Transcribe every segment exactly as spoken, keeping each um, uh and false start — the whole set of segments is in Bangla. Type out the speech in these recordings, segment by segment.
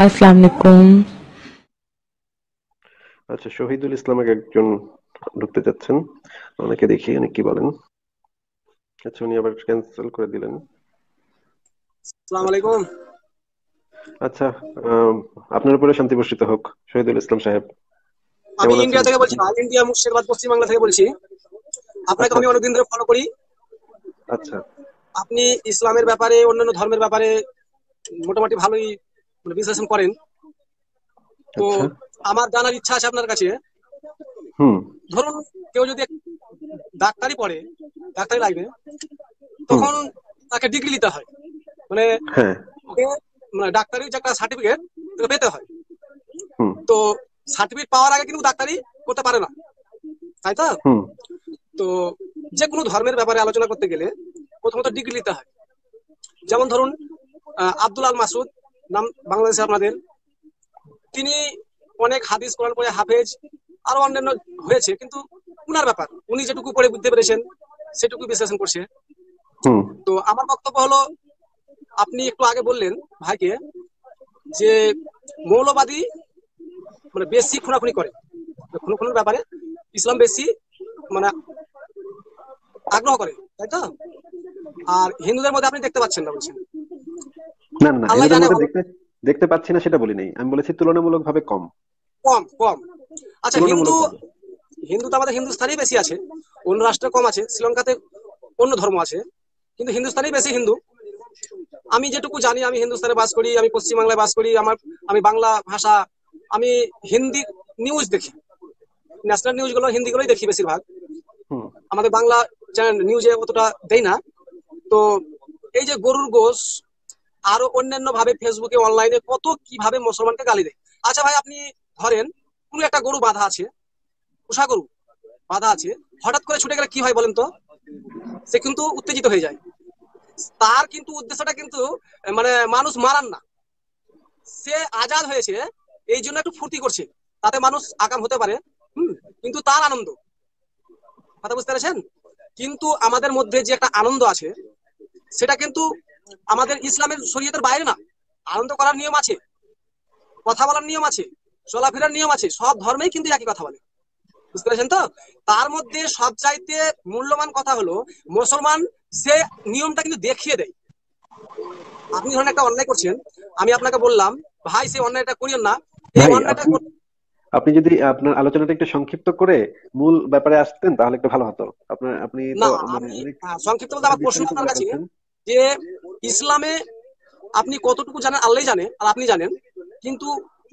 আসসালামু আলাইকুম। আচ্ছা, শহীদুল ইসলাম একজন ঢুকতে চাচ্ছেন। অনেকে দেখি অনেক কি বলেন। আচ্ছা, উনি আবার ক্যান্সেল করে দিলেন। আসসালামু আচ্ছা আলাইকুম। আচ্ছা আম, আপনার উপরে শান্তি বর্ষিত হোক শহীদুল ইসলাম সাহেব। আমি কেমন আছেন ইন্ডিয়া থেকে বলছি আপনি? ভাই, ইন্ডিয়া মুর্শিদাবাদ পশ্চিমবাংলা থেকে বলছি। আপনাকে আচ্ছা আমি আচ্ছা অনেকদিন ধরে ফলো করি। আচ্ছা। আপনি ইসলামের ব্যাপারে, অন্যান্য ধর্মের ব্যাপারে মোটামুটি ভালোই মানে বিশ্লেষণ করেন। তো আচ্ছা। আমার জানার ইচ্ছা আছে আপনার কাছে। হুম ধরুন, কেউ যদি ডাক্তারি পড়ে, ডাক্তারি লাইনে, হুম। তখন তাকে ডিগ্রি নিতে হয়। মানে হ্যাঁ। ওকে মানে ডাক্তারির যে একটা সার্টিফিকেট পেতে হয়। হুম তো সার্টিফিকেট পাওয়ার আগে কিন্তু ডাক্তারি করতে পারে না, তাই তো? হুম তো যে কোনো ধর্মের ব্যাপারে আলোচনা করতে গেলে প্রথমত ডিগ্রি নিতে হয়। যেমন ধরুন, আহ, আব্দুল আল মাসুদ নাম বাংলাদেশে আপনাদের, তিনি অনেক হাদিস কোরআন পড়ে হাফেজ, আরো অন্যান্য হয়েছে, কিন্তু উনার ব্যাপার উনি যেটুকু পড়ে বুঝতে পেরেছেন সেটুকু বিশ্লেষণ করছে। হুম। তো আমার বক্তব্য হলো, আপনি একটু আগে বললেন ভাইকে যে মৌলবাদী মানে বেশি খুনাখুনি করে, খুনোখুনির ব্যাপারে ইসলাম বেশি মানে আগ্রহ করে, তাই তো? আর হিন্দুদের মধ্যে আপনি দেখতে পাচ্ছেন না বলছেন। না না না, আল্লাহ হিন্দুদের জানে মধ্যে ভালো। দেখতে দেখতে পাচ্ছি না সেটা বলি নাই, আমি বলেছি তুলনামূলক ভাবে কম। কম কম। আচ্ছা, হিন্দু তুলনামূলক ভাবে। হিন্দু তো আমাদের হিন্দুস্তানেই বেশি আছে, অন্য রাষ্ট্রে কম আছে, শ্রীলঙ্কাতে অন্য ধর্ম আছে, কিন্তু হিন্দুস্তানেই বেশি হিন্দু। আমি যেটুকু জানি, আমি হিন্দুস্তানে বাস করি, আমি পশ্চিমবাংলায় বাস করি, আমার আমি বাংলা ভাষা, আমি হিন্দি নিউজ দেখি, ন্যাশনাল নিউজ গুলো হিন্দি গুলোই দেখি বেশিরভাগ। হুম। আমাদের বাংলা চ্যানেল নিউজে অতটা দেই না। তো এই যে গরুর গোশ, আরো অন্যান্য ভাবে ফেসবুকে অনলাইনে কত কিভাবে মুসলমানকে গালি দেয়। আচ্ছা ভাই, আপনি ধরেন কোনো একটা গরু বাঁধা আছে, পোষা গরু বাঁধা আছে, হঠাৎ করে ছুটে গেলে কি হয় বলেন তো? সে কিন্তু উত্তেজিত হয়ে যায়। তার কিন্তু উদ্দেশ্যটা কিন্তু আহ, মানে মানুষ মারান না, সে আজাদ হয়েছে এই জন্য একটু ফুর্তি করছে, তাতে মানুষ আকাম হতে পারে। হুম। কিন্তু তার আনন্দ, কথা বুঝতে পেরেছেন? কিন্তু আমাদের মধ্যে যে একটা আনন্দ আছে, সেটা কিন্তু আমাদের ইসলামের শরীয়তের বাইরে না। আনন্দ করার নিয়ম আছে, কথা বলার নিয়ম আছে, চলাফেরার নিয়ম আছে, সব ধর্মেই কিন্তু একই কথা বলে। বুঝতে পেরেছেন তো? তার মধ্যে সবচাইতে মূল্যবান কথা হলো মুসলমান, সে নিয়মটা কিন্তু দেখিয়ে দেয়। আপনি ধরেন একটা অন্যায় করছেন, আমি আপনাকে বললাম ভাই সেই অন্যায়টা করিয়েন না, এই ভাই, অন্যায়টা আপনি কর- আপনি যদি আপনার আলোচনাটা একটু সংক্ষিপ্ত করে মূল ব্যাপারে আসতেন তাহলে একটু ভালো হতো। আপনার আপনি তো না, মানে আমি অনেক আহ, সংক্ষিপ্ত বলতে কথা আমার প্রশ্ন বিস্তারিত আপনার বলে কাছে ফেলছেন। যে ইসলামে আপনি কতটুকু জানেন আল্লাহ জানে আর আপনি জানেন, কিন্তু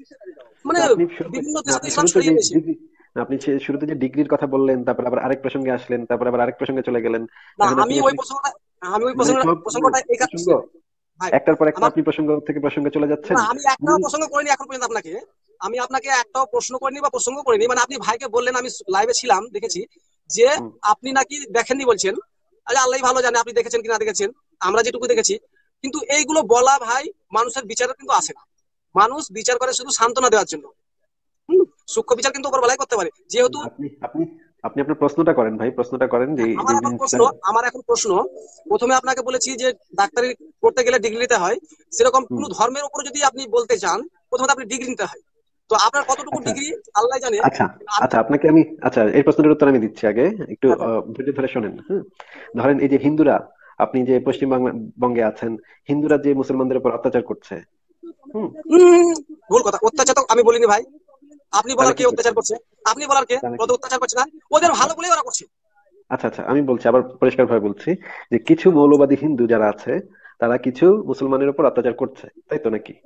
মানে না, আপনি শুরুতে বিভিন্ন না দেশে তো আপনি ইসলাম শুরুতে যে ছড়িয়ে গেছে। ডিগ্রি না আপনি সে- শুরুতে যে ডিগ্রির কথা বললেন, তারপর আবার আরেক প্রসঙ্গে আসলেন, তারপর আবার আরেক প্রসঙ্গে চলে গেলেন। না, এখন আমি আপনি ওই আসলে প্রসঙ্গটা আমি ওই মানে প্রসঙ্গ সব মানে প্রসঙ্গটা এই প্রসঙ্গ কারণে- ভাই একটার পর একটা আমার, আপনি প্রসঙ্গ থেকে প্রসঙ্গে চলে যাচ্ছেন। না আমি একটাও মূল প্রসঙ্গ করিনি এখন পর্যন্ত আপনাকে। আমি আপনাকে একটাও প্রশ্ন করিনি বা প্রসঙ্গ করিনি, মানে আপনি ভাইকে বললেন, আমি লাইভে ছিলাম দেখেছি যে হুম, আপনি নাকি দেখেননি বলছেন। আরে আল্লাহ ভালো জানে আপনি দেখেছেন কিনা দেখেছেন, আমরা যেটুকু দেখেছি। কিন্তু এইগুলো বলা ভাই মানুষের বিচারে কিন্তু আসে না। মানুষ বিচার করে শুধু সান্ত্বনা দেওয়ার জন্য। হুম। সূক্ষ্ম বিচার কিন্তু উপর বেলায় করতে পারে, যেহেতু আপনি আপনি আপনি আপনার প্রশ্নটা করেন ভাই, প্রশ্নটা করেন যে যে আমার এখন জিনিসটা। প্রশ্ন আমার এখন প্রশ্ন প্রথমে আপনাকে বলেছি যে ডাক্তারি করতে গেলে ডিগ্রি নিতে হয়, সেরকম হুম। কোন ধর্মের উপর যদি আপনি বলতে চান, প্রথমে আপনি ডিগ্রি নিতে হয়। তো আপনার কতটুকু আচ্ছা ডিগ্রি আল্লাহ জানে। আচ্ছা আমি আচ্ছা আপনাকে আমি আচ্ছা এই প্রশ্নটার উত্তর আমি দিচ্ছি। আগে একটু হ্যাঁ, বল। আহ, ধৈর্য ধরে শোনেন। হ্যাঁ, ধরেন এই যে হিন্দুরা, আপনি যে পশ্চিম বাংলা বঙ্গে আছেন, হিন্দুরা যে মুসলমানদের উপর অত্যাচার করছে। হুম। উম, ভুল কথা, অত্যাচার তো আমি বলিনি ভাই। আপনি তাহলে বলার কে কি করছে? অত্যাচার করছে? আপনি বলার কে? তাহলে ওরা কি? তো অত্যাচার করছে না, ওদের আচ্ছা ভালো বলেই ওরা করছে। আচ্ছা আচ্ছা আমি বলছি, আবার পরিষ্কার ভাবে বলছি, যে কিছু মৌলবাদী হিন্দু যারা আছে তারা কিছু মুসলমানের উপর অত্যাচার করছে, তাই তো নাকি?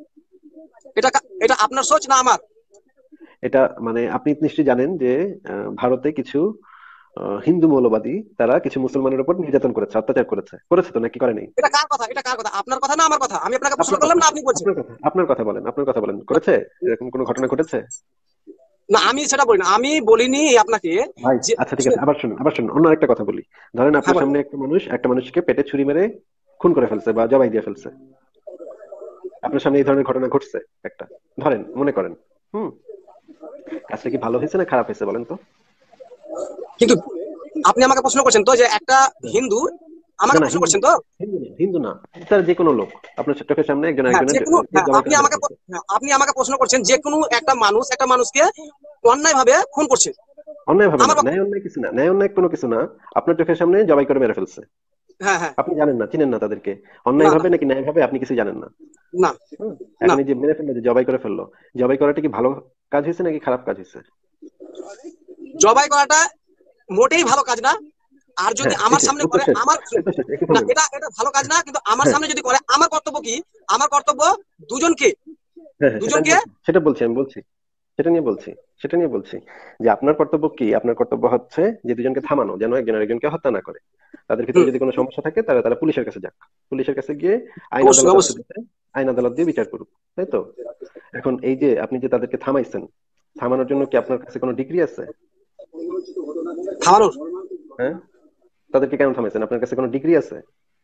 এটা কা- এটা আপনার সোচ না আমার? এটা মানে আপনি নিশ্চয়ই জানেন যে আহ, ভারতে কিছু আহ, হিন্দু মৌলবাদী তারা কিছু মুসলমানের উপর নির্যাতন করেছে, অত্যাচার করেছে, করেছে তো নাকি করে নাই? এটা কার কথা? এটা কার কথা? আপনার কথা না আমার কথা? আমি আপনাকে প্রশ্ন আপনার করলাম কথা, না আপনি বলছেন? আপনার কথা, আপনার কথা বলেন, আপনার কথা বলেন, করেছে? এরকম কোনো ঘটনা ঘটেছে? না, আমি সেটা বলি না, আমি বলিনি আপনাকে ভাই যে আচ্ছা ঠিক আছে, শুনুন। আবার শুনুন আবার শুনুন অন্য একটা কথা বলি। ধরেন হ্যাঁ, আপনার বলেন। সামনে একটা মানুষ একটা মানুষকে পেটে ছুরি মেরে খুন করে ফেলছে বা জবাই দিয়ে ফেলছে। আপনার সামনে এই ধরনের ঘটনা ঘটছে একটা, ধরেন মনে করেন। হুম। কাজটা কি ভালো হয়েছে না খারাপ হয়েছে বলেন তো? কিন্তু আপনি আমাকে প্রশ্ন করছেন তো যে একটা হুম। হিন্দু আমাকে না প্রশ্ন হিন্দু করছেন না, তো? হিন্দু না, হিন্দু না, তার যে কোনো লোক আপনার চোখের সামনে একজন হ্যাঁ, যে একজনের কোনো, কে হ্যাঁ, জবাই আপনি করে মেরে আমাকে ফেলছে। হ্যাঁ, আপনি আমাকে প্রশ্ন করছেন যে কোনো একটা মানুষ একটা মানুষকে অন্যায় ভাবে খুন করছে। অন্যায় ভাবে না, আমার ন্যায় অন্যায় কিছু না, ন্যায় অন্যায় কোনো কিছু না, আপনার চোখের সামনে জবাই করে মেরে ফেলছে। হ্যাঁ হ্যাঁ, আপনি জানেন না, চিনেন না তাদেরকে, না অন্যায় না ভাবে নাকি ন্যায় ভাবে আপনি কিছু জানেন না। না হুম। না, এখন এই যে মেরে ফেললো, যে জবাই করে ফেললো, জবাই করাটা কি ভালো কাজ হয়েছে নাকি খারাপ কাজ হয়েছে? জবাই করাটা মোটেই ভালো কাজ না। আর যদি হ্যাঁ আমার শেষে সামনে উত্তর করে শেষ, আমার, উত্তর শেষ, একটু না থামেন। এটা এটা ভালো কাজ না, কিন্তু আমার হ্যাঁ সামনে যদি করে আমার কর্তব্য কি? আমার কর্তব্য দুজনকে হ্যাঁ হ্যাঁ, সেটা আমি দুজনকে বলছি, সেটা বলছি, আমি বলছি সেটা নিয়ে বলছি, সেটা নিয়ে বলছি যে আপনার কর্তব্য কি? আপনার কর্তব্য হচ্ছে যে দুজনকে থামানো, যেন একজন আরেকজনকে হত্যা না করে। তাদের ভিতরে হুম, যদি কোনো সমস্যা থাকে তারা তারা পুলিশের কাছে যাক, পুলিশের কাছে গিয়ে আইন অবশ্যই আদালত আছে অবশ্যই। দেশে, আইন আদালত দিয়ে বিচার করুক, তাই তো? এখন এই যে আপনি যে তাদেরকে থামাইছেন, থামানোর জন্য কি আপনার কাছে কোনো ডিগ্রি আছে? থামানোর, হ্যাঁ, তাদেরকে কেন থামাইছেন? আপনার কাছে কোনো ডিগ্রি আছে?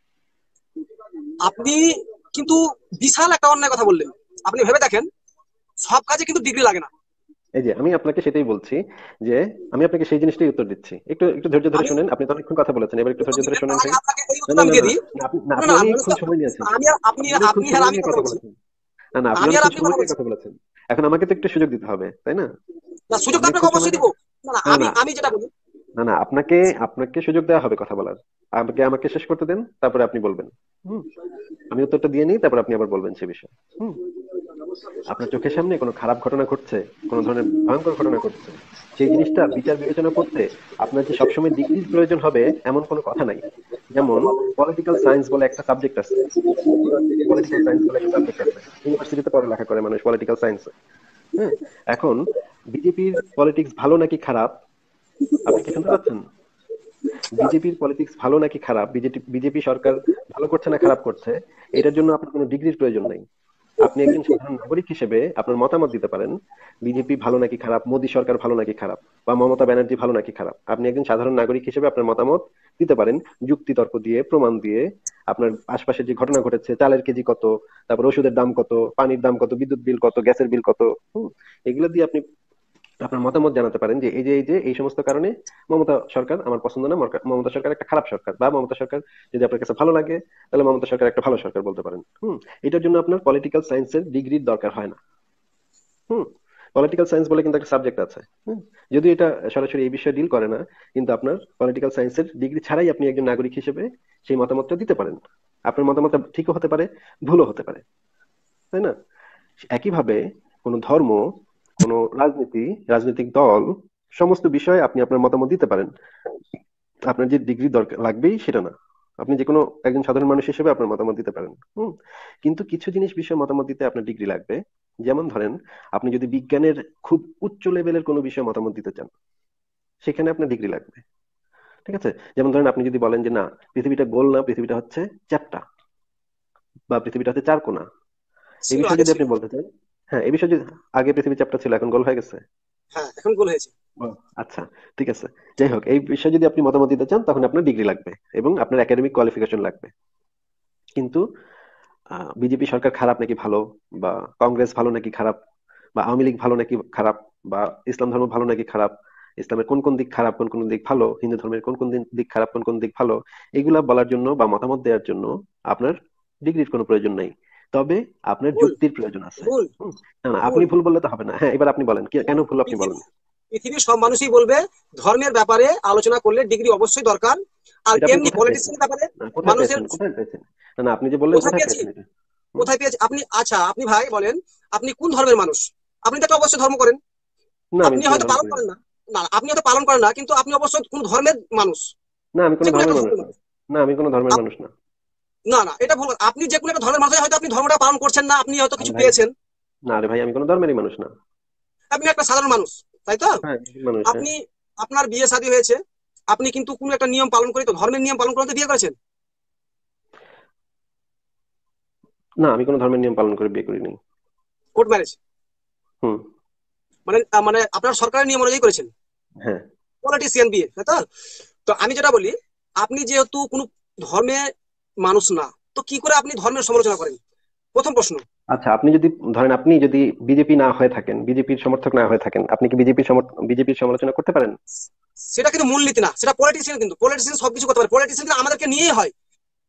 আপনি কিন্তু বিশাল একটা অন্যায় কথা বললেন। আপনি ভেবে দেখেন, সব কাজে কিন্তু ডিগ্রি লাগে না। এই যে আমি আপনাকে সেটাই বলছি, যে আমি আপনাকে সেই জিনিসটাই উত্তর দিচ্ছি, একটু একটু ধৈর্য ধরে আমি শুনেন। আপনি তো অনেকক্ষণ কথা বলেছেন, এবার একটু উত্তর ধৈর্য ধরে দিবেন তার শুনেন আগে ভাই। আপনাকে এই না উত্তরটা না আমি না দিয়ে না দিই। না, আপনি না, না আপনি না, মানুষ অনেকক্ষণ তো, সময় নিয়েছেন, আমি আর আপনি আপনি অনেকক্ষণ আপনি আর সময় আমি নিয়ে কথা কথা বলছি, বলেছেন। না না, আপনি আমি আর অনেকক্ষণ আপনি সময় কথা নিয়ে বলছি। কথা বলেছেন। এখন আমাকে তো একটু সুযোগ দিতে হবে, তাই না? না, সুযোগ তো আপনাকে অনেকক্ষণ সময় অবশ্যই দিব। নিয়ে, না না, না আমি না আমি যেটা বলি, না না, আপনাকে আপনাকে সুযোগ দেওয়া হবে কথা বলার। আমাকে আমাকে শেষ করতে দেন, তারপরে আপনি বলবেন। হুম। আমি উত্তরটা দিয়ে নিই, তারপর আপনি আবার বলবেন সে বিষয়ে। হুম। আপনার চোখের সামনে কোনো খারাপ ঘটনা ঘটছে, কোনো ধরনের ভয়ঙ্কর ঘটনা ঘটছে, সেই জিনিসটা বিচার বিবেচনা করতে আপনার যে সবসময় ডিগ্রির প্রয়োজন হবে এমন কোনো কথা নাই। যেমন পলিটিক্যাল সায়েন্স বলে একটা সাবজেক্ট আছে। পলিটিক্যাল সায়েন্স বলে একটা সাবজেক্ট আছে, ইউনিভার্সিটিতে পড়ালেখা করে মানুষ পলিটিক্যাল সায়েন্স। হ্যাঁ। এখন বিজেপির পলিটিক্স ভালো নাকি খারাপ, আপনি কি শুনতে পাচ্ছেন? বিজেপির পলিটিক্স ভালো নাকি খারাপ, বিজেপি বিজেপি সরকার ভালো করছে না খারাপ করছে, এটার জন্য আপনার কোনো ডিগ্রির প্রয়োজন নাই। আপনি একজন সাধারণ নাগরিক হিসেবে আপনার মতামত দিতে পারেন, বিজেপি ভালো নাকি খারাপ, মোদী সরকার ভালো নাকি খারাপ, বা মমতা ব্যানার্জি ভালো নাকি খারাপ। আপনি একজন সাধারণ নাগরিক হিসেবে আপনার মতামত দিতে পারেন, যুক্তি তর্ক দিয়ে, প্রমাণ দিয়ে। আপনার আশপাশে যে ঘটনা ঘটেছে, চালের কেজি কত, তারপর ওষুধের দাম কত, পানির দাম কত, বিদ্যুৎ বিল কত, গ্যাসের বিল কত, হুম, এগুলো দিয়ে আপনি আপনার মতামত জানাতে পারেন যে এই যে এই যে এই সমস্ত কারণে মমতা সরকার আমার পছন্দ না, মরকা- মমতা সরকার একটা খারাপ সরকার, বা মমতা সরকার যদি আপনার কাছে ভালো লাগে তাহলে মমতা সরকার একটা ভালো সরকার বলতে পারেন। হুম। এটার জন্য আপনার পলিটিক্যাল সায়েন্সের ডিগ্রির দরকার হয় না। হুম। পলিটিক্যাল সায়েন্স বলে কিন্তু একটা সাবজেক্ট আছে। হুম। যদি এটা সরাসরি এই বিষয়ে ডিল করে না, কিন্তু আপনার পলিটিক্যাল সায়েন্সের ডিগ্রি ছাড়াই আপনি একজন নাগরিক হিসেবে সেই মতামতটা দিতে পারেন। আপনার মতামতটা ঠিকও হতে পারে, ভুলও হতে পারে, তাই না? একইভাবে কোনো ধর্ম, কোনো রাজনীতি, রাজনৈতিক দল, সমস্ত বিষয়ে আপনি আপনার মতামত দিতে পারেন। আপনার যে ডিগ্রি দরকার লাগবেই সেটা না, আপনি যে কোনো একজন সাধারণ মানুষ হিসেবে আপনার মতামত দিতে পারেন। হুম। কিন্তু কিছু জিনিস বিষয়ে মতামত দিতে আপনার ডিগ্রি লাগবে। যেমন ধরেন, আপনি যদি বিজ্ঞানের খুব উচ্চ লেভেলের কোনো বিষয়ে মতামত দিতে চান, সেখানে আপনার ডিগ্রি লাগবে। ঠিক আছে? যেমন ধরেন, আপনি যদি বলেন যে না, পৃথিবীটা গোল না, পৃথিবীটা হচ্ছে চ্যাপ্টা, বা পৃথিবীটা হচ্ছে চারকোনা, এই ছিল, বিষয়ে আগে যদি ছিল। আপনি বলতে চান, হ্যাঁ, এই বিষয়ে যদি, আগে পৃথিবী চ্যাপ্টা ছিল, এখন গোল হয়ে গেছে। হ্যাঁ, এখন গোল হয়েছে। ও, আচ্ছা, ঠিক আছে। যাই হোক, এই বিষয়ে যদি আপনি মতামত দিতে চান, তখন আপনার ডিগ্রি লাগবে এবং আপনার একাডেমিক কোয়ালিফিকেশন লাগবে। কিন্তু বিজেপি সরকার খারাপ নাকি ভালো, বা কংগ্রেস ভালো নাকি খারাপ, বা আওয়ামী লীগ ভালো নাকি খারাপ, বা ইসলাম ধর্ম ভালো নাকি খারাপ, ইসলামের কোন কোন দিক খারাপ, কোন কোন দিক ভালো, হিন্দু ধর্মের কোন কোন দিক দিক খারাপ, কোন কোন দিক ভালো, এগুলা বলার জন্য বা মতামত দেওয়ার জন্য আপনার ডিগ্রির কোনো প্রয়োজন নাই। তবে আপনার ভুল যুক্তির প্রয়োজন আছে। ভুল হুম। না না, আপনি ভুল। ভুল বললে তো হবে না। হ্যাঁ, এবার আপনি বলেন, কি- কেন ভুল আপনি পৃথিবী বলেন। পৃথিবীর সব মানুষই বলবে ধর্মের ব্যাপারে আলোচনা করলে ডিগ্রি অবশ্যই দরকার। আর এটা আপনি এমনি কোথায় পেয়েছেন? পলিটিক্সের ব্যাপারে না, কোথায় মানুষের, পেয়েছেন, কোথায় পেয়েছেন? না না, আপনি যে বললেন কোথায় কোথায় পেয়েছি, পেয়েছেন এটা? হুম? কোথায় পেয়েছি আপনি? আচ্ছা, আপনি ভাই বলেন, আপনি কোন ধর্মের মানুষ? আপনি তো একটা অবশ্যই ধর্ম করেন। না, আমি আপনি কোনো হয়তো ধর্ম পালন করি না। করেন না, না আপনি হয়তো পালন করেন না, কিন্তু আপনি অবশ্যই কোন ধর্মের মানুষ, না, আমি কোনো যে কোনো ধর্মের একটা মানুষ ধর্মের না। মানুষ। না, আমি কোনো ধর্মের আপ- মানুষ না। না না, এটা ভুল কথা। আপনি যে কোনো একটা ধর্মের মানুষ, হয়তো আপনি ধর্মটা পালন করছেন না, আপনি হয়তো আরে কিছু ভাই, পেয়েছেন। না রে ভাই, আমি কোনো ধর্মেরই মানুষ না। আপনি একটা সাধারণ মানুষ, তাই তো? হ্যাঁ, মানুষ, হ্যাঁ। আপনি, আপনার বিয়ে শাদী হয়েছে, আপনি কিন্তু কোনো একটা নিয়ম পালন করে, তো ধর্মের নিয়ম পালন করে তো বিয়ে করেছেন। না, আমি কোনো ধর্মের নিয়ম পালন করে বিয়ে করিনি। কোর্ট ম্যারেজ, হুম। মানে আহ, মানে আপনার সরকারের নিয়ম অনুযায়ী করেছেন। হ্যাঁ। পলিটিশিয়ান বিয়ে, তাই তো? তো আমি যেটা বলি, আপনি যেহেতু কোনো ধর্মের মানুষ না, তো কি করে আপনি ধর্মের সমালোচনা করেন? প্রথম প্রশ্ন। আচ্ছা, আপনি যদি ধরেন, আপনি যদি বিজেপি না হয়ে থাকেন, বিজেপির সমর্থক না হয়ে থাকেন, আপনি কি বিজেপির বিজেপির সমালোচনা করতে পারেন? সেটা কিন্তু মূলনীতি না, সেটা পলিটিশিয়ান, কিন্তু পলিটিশিয়ান সবকিছু করতে পারে, পলিটিশিয়ান আমাদেরকে নিয়েই হয়।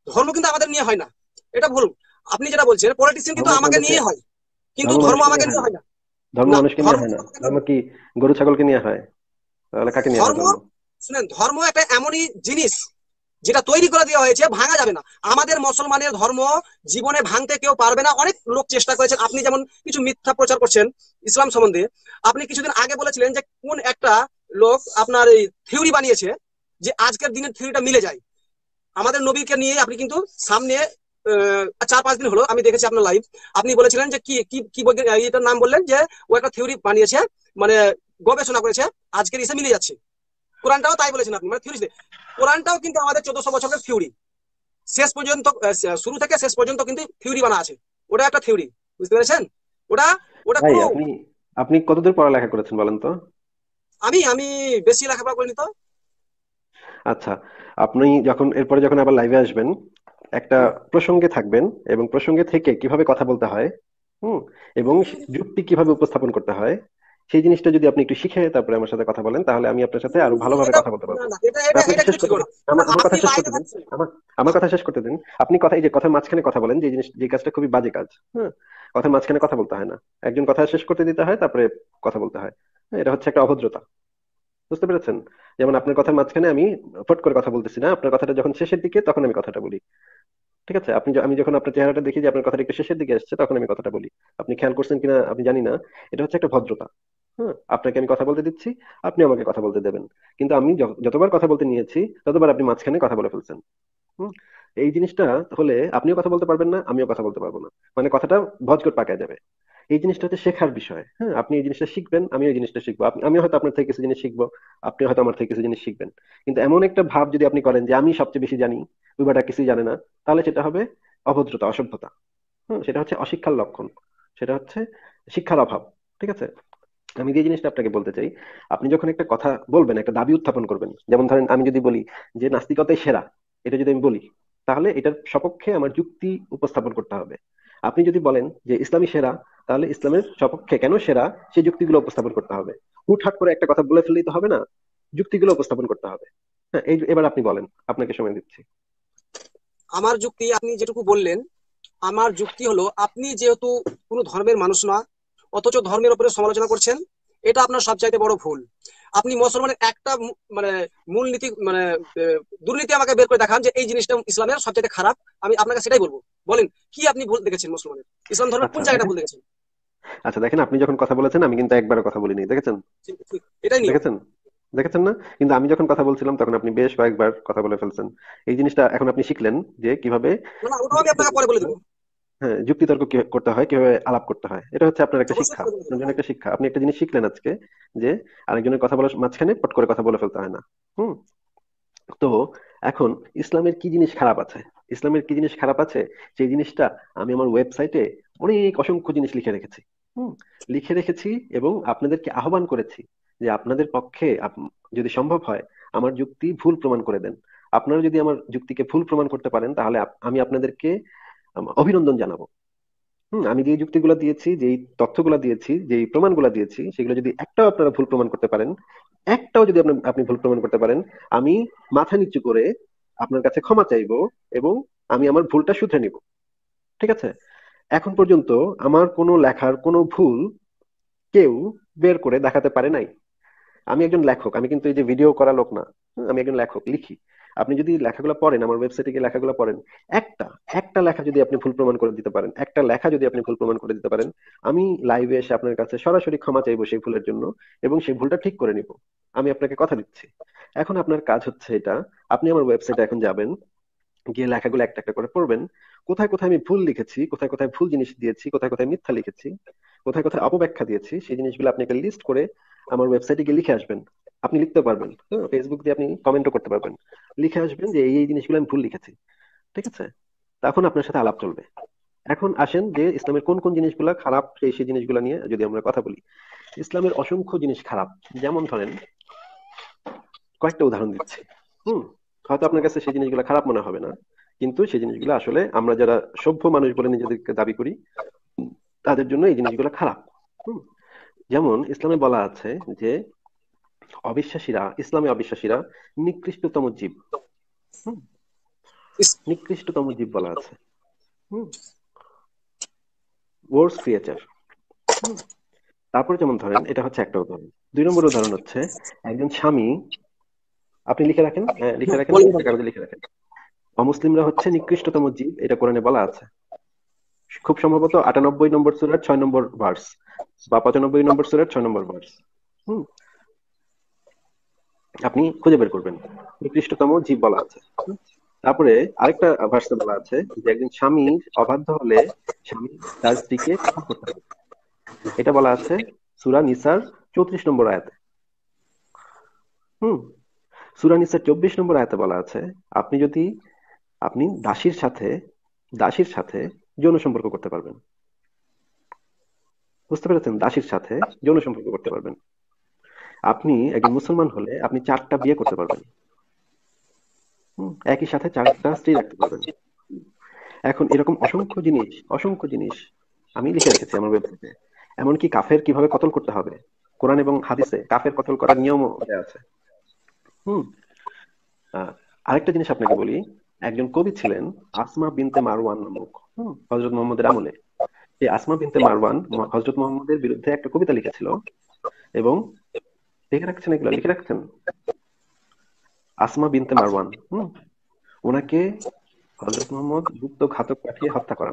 ধর্ম কিন্তু আমাদের নিয়ে হয় না, এটা ভুল। আপনি যেটা বলছেন পলিটিশিয়ান কিন্তু ধর্ম আমাকে আপনাদেরকে, নিয়ে হয়, কিন্তু ধর্ম ধর্ম মানুষকে আমাকে নিয়ে হয় নিয়ে না, হয় না। ধর্ম না, মানুষকে নিয়ে ধর্ম হয় কিন্তু না, আমাকে নিয়ে ধর্ম হয়। কি গরু ছাগলকে নিয়ে হয়? তাহলে কাকে নিয়ে হয় ধর্ম, ধর্ম? শুনেন, ধর্ম একটা এমনই জিনিস যেটা তৈরি করে দেওয়া হয়েছে, ভাঙা যাবে না। আমাদের মুসলমানের ধর্ম জীবনে ভাঙতে কেউ পারবে না। অনেক লোক চেষ্টা করেছেন। আপনি যেমন কিছু মিথ্যা প্রচার করছেন ইসলাম সম্বন্ধে। আপনি কিছুদিন আগে বলেছিলেন যে কোন একটা লোক আপনার এই থিওরি বানিয়েছে যে আজকের দিনের থিওরিটা মিলে যায় আমাদের নবীকে নিয়ে। আপনি কিন্তু সামনে আহ, চার পাঁচ দিন হলো আমি দেখেছি আপনার লাইভ। আপনি বলেছিলেন যে কি কি কি বৈজ্ঞানিক এটার নাম বললেন যে ও একটা থিওরি বানিয়েছে, মানে গবেষণা করেছে, আজকের এসে মিলে যাচ্ছে। কোরআনটাও তাই বলেছেন আপনি, মানে থিওরি। কোরআনটাও কিন্তু আমাদের চোদ্দশো বছরের থিওরি, শেষ পর্যন্ত আহ, শুরু থেকে শেষ পর্যন্ত কিন্তু থিওরি বানা আছে। ওটা একটা থিওরি, বুঝতে পেরেছেন? ওটা ওটা ভাই কোনো, আপনি আপনি কতদূর পড়ালেখা করেছেন বলেন তো? আমি আমি বেশি লেখাপড়া করিনি তো। আচ্ছা, আপনি যখন এরপরে যখন আবার লাইভে আসবেন, একটা হুম। প্রসঙ্গে থাকবেন এবং প্রসঙ্গে থেকে কিভাবে কথা বলতে হয়, হুম, এবং যুক্তি কিভাবে উপস্থাপন করতে হয়, সেই জিনিসটা যদি আপনি একটু শিখে তারপরে আমার সাথে কথা বলেন, তাহলে আমি আপনার সাথে আরো ভালোভাবে এটা, কথা বলতে না পারবো। না, এটা আমি এটা আপনাকে এটা শেষ কিন্তু ঠিক করতে না। দিন, আমার আমার কথা আপনি শেষ লাইভে করতে দিন, থাকছেন। আমার আমার কথা শেষ করতে দিন। আপনি কথা, এই যে কথার মাঝখানে কথা বলেন, যে জিনিস, যে কাজটা খুবই বাজে কাজ। হ্যাঁ, কথার মাঝখানে কথা বলতে হয় না, একজন কথা শেষ করতে দিতে হয়, তারপরে কথা বলতে হয়। হ্যাঁ, এটা হচ্ছে একটা অভদ্রতা, বুঝতে পেরেছেন? যেমন আপনার কথার মাঝখানে আমি ফট করে কথা বলতেছি না, আপনার কথাটা যখন শেষের দিকে তখন আমি কথাটা বলি। ঠিক আছে? আপনি য- আমি যখন আপনার চেহারাটা দেখি যে আপনার কথাটা একটু শেষের দিকে আসছে, তখন আমি কথাটা বলি। আপনি খেয়াল করছেন কিনা আমি জানি না, এটা হচ্ছে একটা ভদ্রতা। হ্যাঁ, আপনাকে আমি কথা বলতে দিচ্ছি, আপনি আমাকে কথা বলতে দেবেন। কিন্তু আমি য- যতবার কথা বলতে নিয়েছি, ততবার আপনি মাঝখানে কথা বলে ফেলছেন। হুম, এই জিনিসটা হলে আপনিও কথা বলতে পারবেন না, আমিও কথা বলতে পারবো না, মানে কথাটা ভজকট পাকায় যাবে। এই জিনিসটা হচ্ছে শেখার বিষয়। হ্যাঁ, আপনি এই জিনিসটা শিখবেন, আমি এই জিনিসটা শিখবো, আপনি, আমি হয়তো আপনার থেকে কিছু জিনিস শিখবো, আপনি হয়তো আমার থেকে কিছু জিনিস শিখবেন। কিন্তু এমন একটা ভাব যদি আপনি করেন যে আমি সবচেয়ে বেশি জানি, ওই বেটা কিছুই জানে না, তাহলে সেটা হবে অভদ্রতা, অসভ্যতা। হ্যাঁ, সেটা হচ্ছে অশিক্ষার লক্ষণ, সেটা হচ্ছে শিক্ষার অভাব। ঠিক আছে? আমি যে জিনিসটা আপনাকে বলতে চাই, আপনি যখন একটা কথা বলবেন, একটা দাবি উত্থাপন করবেন, যেমন ধরেন আমি যদি বলি যে নাস্তিকতাই সেরা, এটা যদি আমি বলি, তাহলে এটার সপক্ষে আমার যুক্তি উপস্থাপন করতে হবে। আপনি যদি বলেন যে ইসলামই সেরা, তাহলে ইসলামের সপক্ষে কেন সেরা সেই যুক্তিগুলো উপস্থাপন করতে হবে। হুটহাট করে একটা কথা বলে ফেললেই তো হবে না, যুক্তিগুলো উপস্থাপন করতে হবে। হ্যাঁ, এই এবার আপনি বলেন, আপনাকে সময় দিচ্ছি। আমার যুক্তি আপনি যেটুকু বললেন, আমার যুক্তি হলো আপনি যেহেতু কোনো ধর্মের মানুষ না, অথচ ধর্মের উপরে সমালোচনা করছেন, এটা আপনার সবচাইতে বড় ভুল। আপনি মুসলমানের একটা মু- মানে মূলনীতি, মানে আহ, দুর্নীতি আমাকে বের করে দেখান যে এই জিনিসটা ইসলামের সবচাইতে খারাপ। আমি আপনাকে সেটাই বলবো। বলেন, কি আপনি ভুল দেখেছেন মুসলমানের, ইসলাম ধর্মের কোন আচ্ছা জায়গাটা দেখেন, ভুল দেখেছেন? আচ্ছা দেখেন, আপনি যখন কথা বলেছেন আমি কিন্তু একবারও কথা বলিনি, দেখেছেন? ঠিক ঠিক, এটাই নিয়ম। দেখেছেন? দেখেছেন না? কিন্তু আমি যখন কথা বলছিলাম তখন আপনি বেশ কয়েকবার কথা বলে ফেলছেন। এই জিনিসটা এখন আপনি শিখলেন যে কিভাবে না না, ওটাও আমি যুক্তিতর্ক আপনাকে পরে করতে বলে হয়। দেবো। হ্যাঁ, যুক্তিতর্ক কি করতে হয়, কিভাবে আলাপ করতে হয়, এটা হচ্ছে আপনার একটা অবশ্যই শিক্ষা, পরে বলে আপনার দেবো। জন্য একটা শিক্ষা। আপনি একটা জিনিস শিখলেন আজকে, যে আরেকজনের কথা বলার মাঝখানে পট করে কথা বলে ফেলতে হয় না। হুম। তো এখন ইসলামের কি জিনিস খারাপ আছে, ইসলামের কি জিনিস খারাপ আছে, সেই জিনিসটা আমি আমার ওয়েবসাইটে অনেক অসংখ্য জিনিস লিখে রেখেছি। হুম, লিখে রেখেছি এবং আপনাদেরকে আহ্বান করেছি যে আপনাদের পক্ষে আপ- যদি সম্ভব হয় আমার যুক্তি ভুল প্রমাণ করে দেন। আপনারা যদি আমার যুক্তিকে ভুল প্রমাণ করতে পারেন, তাহলে আপ- আমি আপনাদেরকে আম, অভিনন্দন জানাবো। হুম, আমি যে যুক্তিগুলো দিয়েছি, যেই তথ্যগুলো দিয়েছি, যেই প্রমাণগুলো দিয়েছি, সেগুলো যদি একটাও আপনারা ভুল প্রমাণ করতে পারেন, একটাও যদি আপনি আপনি ভুল প্রমাণ করতে পারেন, আমি মাথা নিচু করে আপনার কাছে ক্ষমা চাইবো এবং আমি আমার ভুলটা শুধরে নিব। ঠিক আছে? এখন পর্যন্ত আমার কোনো লেখার কোনো ভুল কেউ বের করে দেখাতে পারে নাই। আমি একজন লেখক, আমি কিন্তু এই যে ভিডিও করা লোক না। হুম, আমি একজন লেখক, লিখি। আপনি যদি লেখাগুলো পড়েন, আমার ওয়েবসাইটে গিয়ে লেখাগুলো পড়েন, একটা একটা লেখা যদি আপনি ভুল প্রমাণ করে দিতে পারেন, একটা লেখা যদি আপনি ভুল প্রমাণ করে দিতে পারেন, আমি লাইভে এসে আপনার কাছে সরাসরি ক্ষমা চাইবো সেই ভুলের জন্য এবং সেই ভুলটা ঠিক করে নিব। আমি আপনাকে কথা দিচ্ছি। এখন আপনার কাজ হচ্ছে এটা, আপনি আমার ওয়েবসাইটে এখন যাবেন, গিয়ে লেখাগুলো একটা একটা করে পড়বেন। কোথায় কোথায় আমি ভুল লিখেছি, কোথায় কোথায় ভুল জিনিস দিয়েছি, কোথায় কোথায় মিথ্যা লিখেছি, কোথায় কোথায় অপব্যাখ্যা দিয়েছি, সেই জিনিসগুলো আপনি একটা লিস্ট করে আমার ওয়েবসাইটে গিয়ে লিখে আসবেন। আপনি লিখতে পারবেন, হ্যাঁ, ফেসবুক দিয়ে আপনি কমেন্টও করতে পারবেন। লিখে আসবেন যে এই এই জিনিসগুলো আমি ভুল লিখেছি। ঠিক আছে? তখন আপনার সাথে আলাপ চলবে। এখন আসেন যে ইসলামের কোন কোন জিনিসগুলো খারাপ, সেই সেই জিনিসগুলো নিয়ে যদি আমরা কথা বলি। ইসলামের অসংখ্য জিনিস খারাপ। যেমন ধরেন, কয়েকটা উদাহরণ দিচ্ছি। হুম, হয়তো আপনার কাছে সেই জিনিসগুলো খারাপ মনে হবে না, কিন্তু সেই জিনিসগুলো আসলে আমরা যারা সভ্য মানুষ বলে নিজেদেরকে দাবি করি, তাদের জন্য এই জিনিসগুলো খারাপ। হুম, যেমন ইসলামে বলা আছে যে অবিশ্বাসীরা, ইসলামে অবিশ্বাসীরা নিকৃষ্টতম জীব। হুম, নিকৃষ্টতম জীব বলা আছে। হুম, ওয়ার্স ক্রিয়েচার। হুম, তারপরে যেমন ধরেন, এটা হচ্ছে একটা উদাহরণ। দুই নম্বর উদাহরণ হচ্ছে একজন স্বামী, আপনি লিখে রাখেন, হ্যাঁ লিখে রাখেন, বলেন একটা কাগজে লিখে রাখেন। অমুসলিমরা হচ্ছে নিকৃষ্টতম জীব, এটা কোরআনে বলা আছে। খুব সম্ভবত আটানব্বই নম্বর সূরার ছয় নম্বর ভার্স বা পঁচানব্বই নম্বর সূরার ছয় নম্বর ভার্স। হুম, আপনি খুঁজে বের করবেন, নিকৃষ্টতম জীব বলা আছে। হুম, তারপরে আরেকটা ভার্সে বলা আছে যে একজন স্বামী অবাধ্য হলে স্বামী তার স্ত্রীকে কতল করতে হবে। এটা বলা আছে সূরা নিসার চৌত্রিশ নম্বর আয়াতে। হুম, সূরা নিসার চব্বিশ নম্বর আয়াতে বলা আছে আপনি যদি আপনি দাসীর সাথে দাসীর সাথে যৌন সম্পর্ক করতে পারবেন। বুঝতে পেরেছেন? দাসীর সাথে যৌন সম্পর্ক করতে পারবেন। আপনি একজন মুসলমান হলে আপনি চারটা বিয়ে করতে পারবেন। হুম, একই সাথে চারটা স্ত্রী রাখতে পারবেন। এখন এরকম অসংখ্য জিনিস, অসংখ্য জিনিস আমি লিখে রেখেছি আমার ওয়েবসাইটে। এমনকি কাফের কিভাবে কতল করতে হবে, কোরআন এবং হাদিসে কাফের কতল করার নিয়মও দেওয়া আছে। হুম, আহ, আরেকটা জিনিস আপনাকে বলি। একজন কবি ছিলেন আসমা বিনতে মারওয়ান নামক, হুম, হযরত মুহাম্মদের আমলে। এই আসমা বিনতে মারওয়ান ম- হযরত মুহাম্মদের বিরুদ্ধে একটা কবিতা লিখেছিল। এবং লিখে রাখছেন, এগুলো লিখে রাখছেন। আসমা বিনতে মারওয়ান, হুম, ওনাকে হযরত মুহাম্মদ গুপ্ত ঘাতক পাঠিয়ে হত্যা করান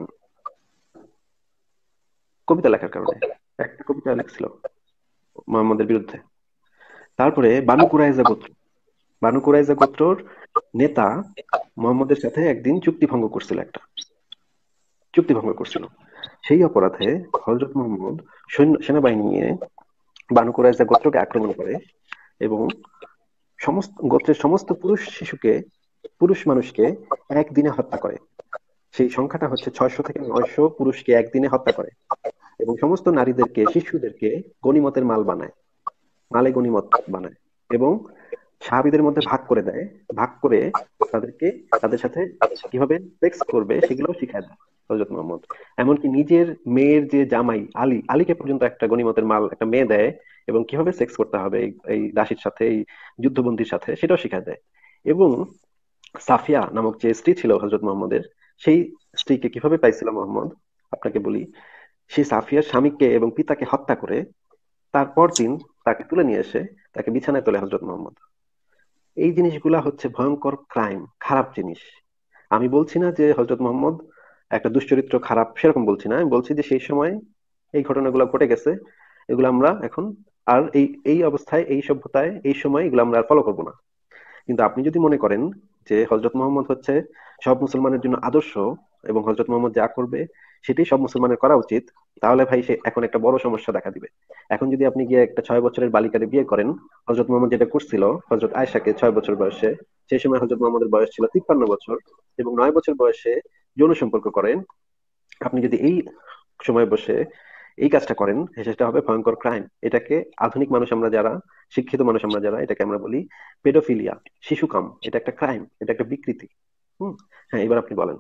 কবিতা লেখার কারণে। একটা কবিতা লিখছিল মুহাম্মদের বিরুদ্ধে। তারপরে বানু কুরাইজা গোত্র, বানু কুরাইজা গোত্রর নেতা মুহাম্মদের সাথে একদিন চুক্তি ভঙ্গ করছিল, একটা চুক্তি ভঙ্গ করছিল। সেই অপরাধে হযরত মুহাম্মদ সৈন্য সেনাবাহিনী নিয়ে বানু কুরাইজা গোত্রকে আক্রমণ করে এবং সমস্ত গোত্রের সমস্ত পুরুষ শিশুকে, পুরুষ মানুষকে একদিনে হত্যা করে। সেই সংখ্যাটা হচ্ছে ছয়শো থেকে নয়শো পুরুষকে একদিনে হত্যা করে। এবং সমস্ত নারীদেরকে, শিশুদেরকে গনিমতের মাল বানায়, মালে গনিমত বানায়। এবং সাহাবীদের মধ্যে ভাগ করে দেয়, ভাগ করে তাদেরকে তাদের সাথে কিভাবে সেক্স করবে সেগুলোও শিখায় দেয় হযরত মুহাম্মদ। এমনকি নিজের মেয়ের যে জামাই আলী, আলীকে পর্যন্ত একটা গনিমতের মাল, একটা মেয়ে দেয়, এবং কিভাবে সেক্স করতে হবে এই এই দাসীর সাথে, এই যুদ্ধবন্দির সাথে, সেটাও শিখায় দেয়। এবং সাফিয়া নামক যে স্ত্রী ছিল হযরত মুহাম্মদের, সেই স্ত্রীকে কিভাবে পাইছিল মোহাম্মদ আপনাকে বলি। সেই সাফিয়ার স্বামীকে এবং পিতাকে হত্যা করে তারপর দিন তাকে তুলে নিয়ে এসে তাকে বিছানায় তোলে হযরত মুহাম্মদ। এই জিনিসগুলা হচ্ছে ভয়ঙ্কর ক্রাইম, খারাপ জিনিস। আমি বলছি না যে হযরত মুহাম্মদ একটা দুশ্চরিত্র, খারাপ, সেরকম বলছি না। আমি বলছি যে সেই সময় এই ঘটনাগুলো ঘটে গেছে, এগুলো আমরা এখন আর এই এই অবস্থায়, এই সভ্যতায়, এই সময় এগুলো আমরা আর ফলো করবো না। কিন্তু আপনি যদি মনে করেন যে হযরত মুহাম্মদ হচ্ছে সব মুসলমানের জন্য আদর্শ এবং হযরত মুহাম্মদ যা করবে সেটাই সব মুসলমানের করা উচিত, তাহলে ভাই সে এখন একটা বড় সমস্যা দেখা দিবে। এখন যদি আপনি গিয়ে একটা ছয় বছরের বালিকারে বিয়ে করেন, হযরত মুহাম্মদ যেটা করছিল হযরত আয়েশাকে ছয় বছর বয়সে, সেই সময় হযরত মুহাম্মদের বয়স ছিল তিপ্পান্ন বছর, এবং নয় বছর বয়সে যৌন সম্পর্ক করেন, আপনি যদি এই সময় বসে এই কাজটা করেন, সেটা হবে ভয়ঙ্কর ক্রাইম। এটাকে আধুনিক মানুষ আমরা যারা, শিক্ষিত মানুষ আমরা যারা, এটাকে আমরা বলি পেডোফিলিয়া, শিশুকাম। এটা একটা ক্রাইম, এটা একটা বিকৃতি। হুম, হ্যাঁ এবার আপনি বলেন।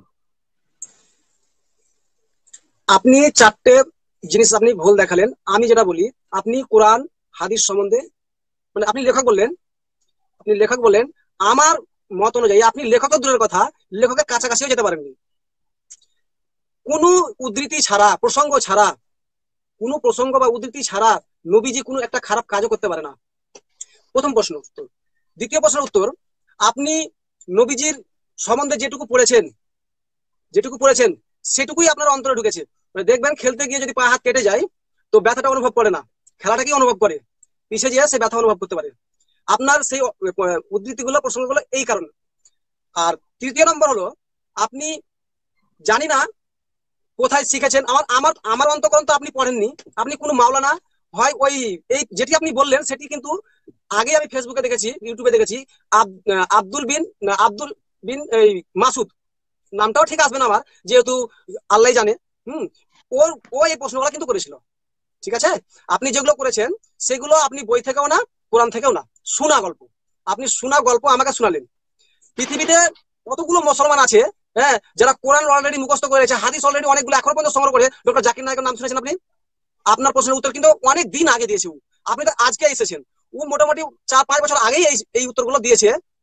আপনি চারটে জিনিস আপনি ভুল দেখালেন। আমি যেটা বলি, আপনি কোরআন হাদিস সম্বন্ধে, মানে আপনি লেখক বললেন, আপনি লেখক বললেন, আমার মত অনুযায়ী আপনি লেখকের দূরের কথা, লেখকের কাছাকাছিও যেতে পারেননি। কোনো উদ্ধৃতি ছাড়া, প্রসঙ্গ ছাড়া, কোনো প্রসঙ্গ বা উদ্ধৃতি ছাড়া নবীজি কোনো একটা খারাপ কাজও করতে পারে না। প্রথম প্রশ্ন উত্তর। দ্বিতীয় প্রশ্নের উত্তর, আপনি নবীজির সম্বন্ধে যেটুকু পড়েছেন, যেটুকু পড়েছেন সেটুকুই আপনার অন্তরে ঢুকেছে। মানে দেখবেন খেলতে গিয়ে যদি পা হাত কেটে যায় তো ব্যথাটা অনুভব করে না, খেলাটাকেই অনুভব করে, পিছিয়ে গিয়ে সে ব্যথা অনুভব করতে পারে। আপনার সেই উদ্ধৃতিগুলো, প্রসঙ্গগুলো এই কারণে। আর তৃতীয় নম্বর হলো, আপনি জানি না কোথায় শিখেছেন। আমার আমার আমার অন্তকরণ তো আপনি পড়েননি। আপনি কোনো মাওলানা হয় ওই, এই যেটি আপনি বললেন সেটি কিন্তু আগে আমি ফেসবুকে দেখেছি, ইউটিউবে দেখেছি। আব- আব্দুল বিন না, আব্দুল বিন এই মাসুদ, নামটাও ঠিক আসবে না আমার, যেহেতু আল্লাহ জানে। হুম, ওর ও এই প্রশ্নগুলো কিন্তু করেছিল। ঠিক আছে, আপনি যেগুলো করেছেন সেগুলো আপনি বই থেকেও না, কোরআন থেকেও না, শোনা গল্প। আপনি শোনা গল্প আমাকে শোনালেন। পৃথিবীতে কতগুলো মুসলমান আছে, হ্যাঁ, যারা কোরআন অলরেডি মুখস্থ করেছে, হাদিস অলরেডি অনেকগুলো এখনো পর্যন্ত সংগ্রহ করে। ডক্টর জাকির নায়কের নাম শুনেছেন আপনি? আপনার প্রশ্নের উত্তর কিন্তু অনেক দিন আগে দিয়েছে ও। আপনি তো আজকে এসেছেন। ও মোটামুটি চার পাঁচ বছর আগেই এই এই উত্তরগুলো দিয়েছে।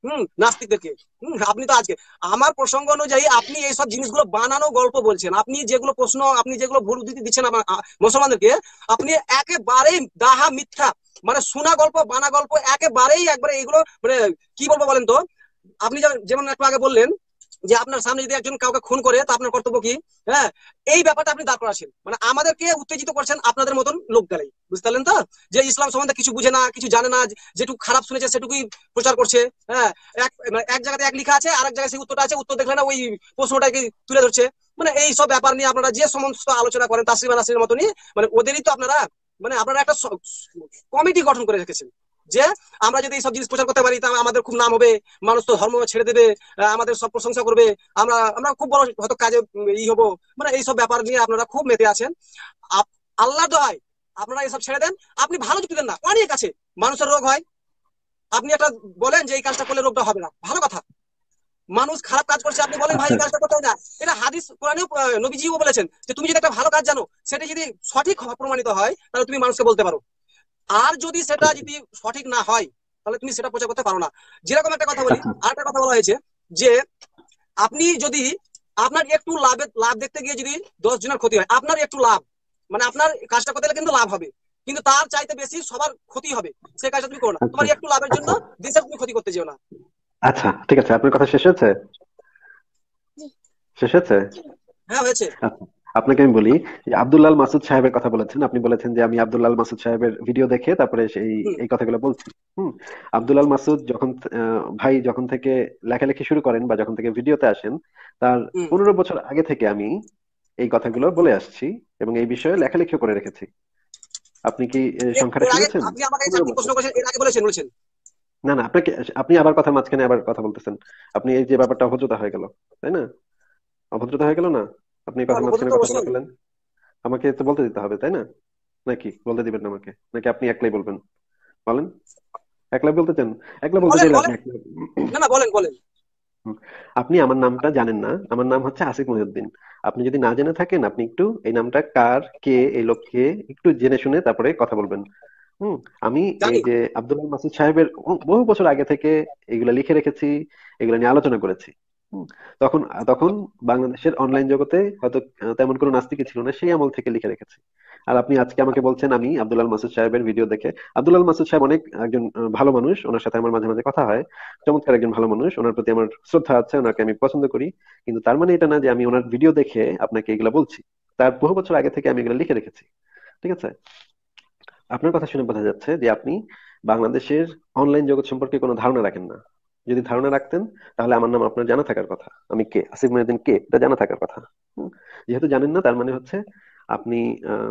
হম নাস্তিকদেরকে। হম আপনি তো আজকে আমার প্রসঙ্গ অনুযায়ী আপনি এইসব জিনিসগুলো বানানো গল্প বলছেন, আপনি যেগুলো প্রশ্ন, আপনি যেগুলো ভুল উদ্ধৃতি দিচ্ছেন আমার আ, মুসলমানদেরকে, আপনি একেবারেই ডাহা মিথ্যা, মানে শোনা গল্প বানা গল্প একেবারেই একবারে এগুলো, মানে কি বলবো বলেন তো। আপনি যেমন যেমন একটু আগে বললেন যে আপনার সামনে যদি একজন কাউকে খুন করে তো আপনার কর্তব্য কি, হ্যাঁ, এই ব্যাপারটা আপনি দাঁড় করাছেন, মানে আমাদেরকে উত্তেজিত করছেন আপনাদের মতন লোক গেলেই, বুঝতে পারলেন তো, যে ইসলাম সম্বন্ধে কিছু বুঝে না, কিছু জানে না, যেটুকু খারাপ শুনেছে সেটুকুই প্রচার করছে। হ্যাঁ, এক মানে এক জায়গাতে এক লিখা আছে, আরেক জায়গায় সেই উত্তরটা আছে, উত্তর দেখলে না ওই প্রশ্নটাকে তুলে ধরছে। মানে এই সব ব্যাপার নিয়ে আপনারা যে সমস্ত আলোচনা করেন তাসলিমা নাসরিনের মতনই, মানে ওদেরই তো আপনারা, মানে আপনারা একটা কমিটি গঠন করে রেখেছেন যে আমরা যদি এইসব জিনিস প্রচার করতে পারি তাহলে আমাদের খুব নাম হবে, মানুষ তো ধর্ম ছেড়ে দেবে, আহ, আমাদের সব প্রশংসা করবে, আমরা আমরা খুব বড় হয়তো কাজে উম, ই হবো। মানে এইসব ব্যাপার নিয়ে আপনারা খুব মেতে আছেন। আপ- আল্লাহ দোহাই আপনারা এসব ছেড়ে দেন। আপনি ভালো যুক্তি দেন না, অনেক আছে, মানুষের রোগ হয়, আপনি একটা বলেন যে এই কাজটা করলে রোগটা হবে না, ভালো কথা। মানুষ খারাপ কাজ করছে, আপনি বলেন ভাই আচ্ছা এই কাজটা করতে হবে না, এটা হাদিস কোরআনেও আহ, নবীজিও বলেছেন যে তুমি যদি একটা ভালো কাজ জানো, সেটা যদি সঠিক হ- প্রমাণিত হয় তাহলে তুমি মানুষকে বলতে পারো। আর যদি সেটা আচ্ছা যদি সঠিক না হয় তাহলে তুমি সেটা প্রচার করতে পারো না। যেরকম একটা কথা বলি, আচ্ছা আর একটা কথা বলা হয়েছে যে আপনি যদি আপনার একটু লাভের লাভ দেখতে গিয়ে যদি দশ জনের ক্ষতি হয়, আপনার একটু লাভ, মানে আপনার কাজটা করতে গেলে কিন্তু লাভ হবে, কিন্তু তার চাইতে বেশি সবার ক্ষতি হবে, সেই কাজটা তুমি করো না, আচ্ছা তোমার একটু লাভের জন্য আচ্ছা দেশের তুমি ক্ষতি করতে যেও না। আচ্ছা ঠিক আছে, আপনার কথা শেষ হয়েছে? শেষ হয়েছে? হ্যাঁ হয়েছে। আচ্ছা, আপনাকে আমি বলি যে আব্দুল্লাল মাসুদ সাহেবের কথা বলেছেন, আপনি বলেছেন যে আমি আব্দুল্লাল মাসুদ সাহেবের ভিডিও দেখে তারপরে সেই হুম এই কথাগুলো বলছি। হুম। আব্দুল্লাল মাসুদ যখন আহ, ভাই যখন থেকে লেখালেখি শুরু করেন বা যখন থেকে ভিডিওতে আসেন, তার হুম। পনেরো বছর আগে থেকে আমি এই কথাগুলো বলে আসছি এবং এই বিষয়ে লেখালেখিও করে রেখেছি। আপনি কি এ, এর সংখ্যাটা এর আগে শুনেছেন? আপনি আমাকে পনেরো চারটি প্রশ্ন বছর করেছেন, এর আগে বলেছেন বলেছেন না না, আপনাকে আপনি আবার কথার মাঝখানে আবার কথা বলতেছেন। আপনি এই যে ব্যাপারটা অভদ্রতা হয়ে গেল, তাই না? অভদ্রতা হয়ে গেল না? আপনি হ্যাঁ, কথার বোধ মাঝখানে তো কথা বলে অবশ্যই। ফেলেন। আমাকে তো বলতে দিতে হবে, তাই না? নাকি বলতে দিবেন না আমাকে, নাকি আপনি একলাই বলবেন? বলেন। একলাই বলতে চান? একলাই বলতে বলেন চাইলে আপনি বলেন। একলাই। না না, বলেন বলেন। হুম। আপনি আমার নামটা জানেন না, আমার নাম হচ্ছে আসিফ মহিউদ্দিন। আপনি যদি না জেনে থাকেন, আপনি একটু এই নামটা কার, কে, এই লোক কে, একটু জেনে শুনে তারপরে কথা বলবেন। হুম। আমি এই জানি। যে আব্দুল মাসুদ সাহেবের বহু বছর আগে থেকে এগুলা লিখে রেখেছি, এগুলা নিয়ে আলোচনা করেছি। হুম। তখন তখন বাংলাদেশের অনলাইন জগতে হয়তো আহ, তেমন কোনো নাস্তিকই ছিল না, সেই আমল থেকে লিখে রেখেছি। আর আপনি আজকে আমাকে বলছেন আমি আব্দুল মাসুদ সাহেবের ভিডিও দেখে। আব্দুল মাসুদ সাহেব অনেক একজন আহ, ভালো মানুষ, ওনার সাথে আমার মাঝে মাঝে কথা হয়। চমৎকার একজন ভালো মানুষ, ওনার প্রতি আমার শ্রদ্ধা আছে, ওনাকে আমি পছন্দ করি। কিন্তু তার মানে এটা না যে আমি ওনার ভিডিও দেখে আপনাকে এগুলা বলছি। তার বহু বছর আগে থেকে আমি এগুলা লিখে রেখেছি। ঠিক আছে? আপনার কথা শুনে বোঝা যাচ্ছে যে আপনি বাংলাদেশের অনলাইন জগৎ সম্পর্কে কোনো ধারণা রাখেন না। যদি ধারণা রাখতেন তাহলে আমার নাম আপনার জানা থাকার কথা, আমি কে, আসিফ মহিউদ্দিন কে, এটা জানা থাকার কথা। হুম। যেহেতু জানেন না, তার মানে হচ্ছে আপনি আহ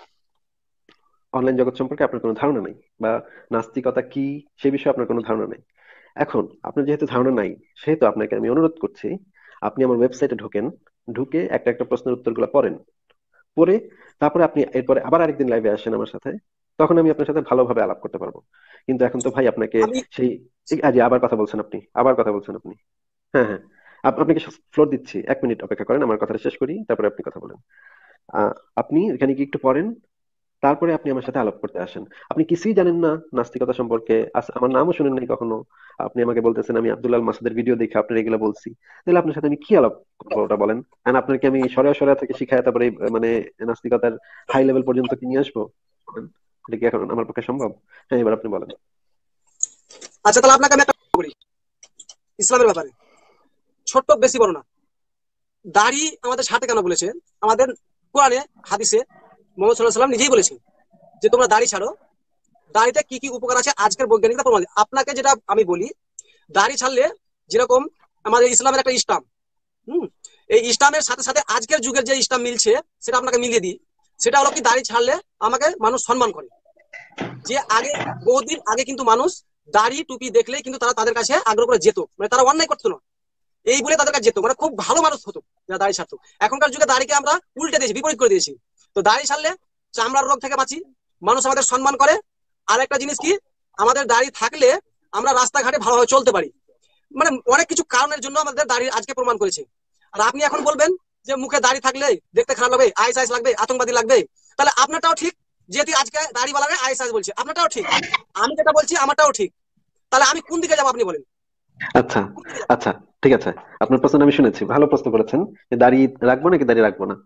অনলাইন জগৎ সম্পর্কে আপনার কোনো ধারণা নাই, বা নাস্তিকতা কি সে বিষয়ে আপনার কোনো ধারণা নাই। এখন আপনার যেহেতু ধারণা নাই, সেহেতু আপনাকে আমি অনুরোধ করছি, আপনি আমার ওয়েবসাইটে ঢোকেন, ঢুকে একটা একটা প্রশ্নের উত্তরগুলো পড়েন, পরে তারপরে আপনি এরপরে আবার আরেকদিন লাইভে আসেন আমার সাথে, তখন আমি আপনার সাথে ভালোভাবে আলাপ করতে পারবো। কিন্তু এখন তো ভাই আপনাকে আমি সেই এই- আজ আবার কথা বলছেন আপনি, আবার কথা বলছেন আপনি। হ্যাঁ হ্যাঁ, আপ- আপনাকে ফ্লোর দিচ্ছি, এক মিনিট অপেক্ষা করেন, আমার কথাটা শেষ করি, তারপরে আপনি কথা বলেন। আহ আপনি এখানে কি একটু পড়েন, তারপরে আপনি আমার সাথে আলাপ করতে আসেন। আপনি কিছুই জানেন না নাস্তিকতা সম্পর্কে, আস- আমার নামও শুনেন নাই কখনো। আপনি আমাকে বলতেছেন আমি আব্দুল্লাহ মাসুদের ভিডিও দেখে আপনার এগুলো বলছি। তাহলে আপনার সাথে আমি কি আলাপ করবো ওটা বলেন। আর আপনাকে আমি সরিয়া সরিয়া থেকে শিখায় তারপরে এই, আহ, মানে নাস্তিকতার হাই লেভেল পর্যন্ত কি নিয়ে আসবো? বলেন। এটা কি এখন আমার পক্ষে সম্ভব? হ্যাঁ, এবার আপনি বলেন। আচ্ছা, তাহলে আপনাকে আমি একটা কথা বলি ইসলামের ব্যাপারে, ছোট্ট, বেশি বড় না। দাড়ি আমাদের সাথে কেন বলেছে? আমাদের কোরআনে, হাদিসে মোহাম্মদ সাল্লাল্লাহু আলাইহি সাল্লাম নিজেই বলেছেন যে তোমরা দাড়ি ছাড়ো। দাড়িতে কি কি উপকার আছে আজকের বৈজ্ঞানিকরা প্রমাণ দিচ্ছে। আপনাকে যেটা আমি বলি, দাড়ি ছাড়লে যেরকম আমাদের ইসলামের একটা ইসলাম, হুম, এই ইসলামের সাথে সাথে আজকের যুগের যে ইসলাম মিলছে সেটা আপনাকে মিলিয়ে দিই। সেটা হলো কি, দাড়ি ছাড়লে আমাকে মানুষ সম্মান করে। যে আগে, বহুদিন আগে কিন্তু মানুষ দাড়ি টুপি দেখলেই কিন্তু তারা তাদের কাছে আগ্রহ করে যেত, মানে তারা অন্যায় করতো না, এই বলে তাদের কাছে যেত, মানে খুব ভালো মানুষ হতো যারা দাড়ি ছাড়তো। এখনকার যুগে দাড়িকে আমরা উল্টে দিয়েছি, বিপরীত করে দিয়েছি। তো দাড়ি ছাড়লে চামড়ার রোগ থেকে বাঁচি, মানুষ আমাদের সম্মান করে। আর একটা জিনিস কি, আমাদের দাড়ি থাকলে আমরা রাস্তাঘাটে ভালোভাবে চলতে পারি। মানে অনেক কিছু কারণের জন্য আমাদের দাড়ি আজকে প্রমাণ করেছে। আর আপনি এখন বলবেন যে মুখে দাড়ি থাকলে দেখতে খারাপ লাগবে, আইস আইস লাগবে, আতঙ্কবাদী লাগবে, তাহলে আপনারটাও ঠিক। যেহেতু আজকে দাড়িওয়ালারা আইস আইস বলছে, আপনারটাও ঠিক। আমি যেটা বলছি আমারটাও ঠিক। তাহলে আমি কোন দিকে যাবো আপনি বলেন? আচ্ছা, আচ্ছা, ঠিক আছে। আপনার প্রশ্ন আমি শুনেছি, ভালো প্রশ্ন করেছেন। যে দাড়ি রাখবো নাকি দাড়ি রাখবো না।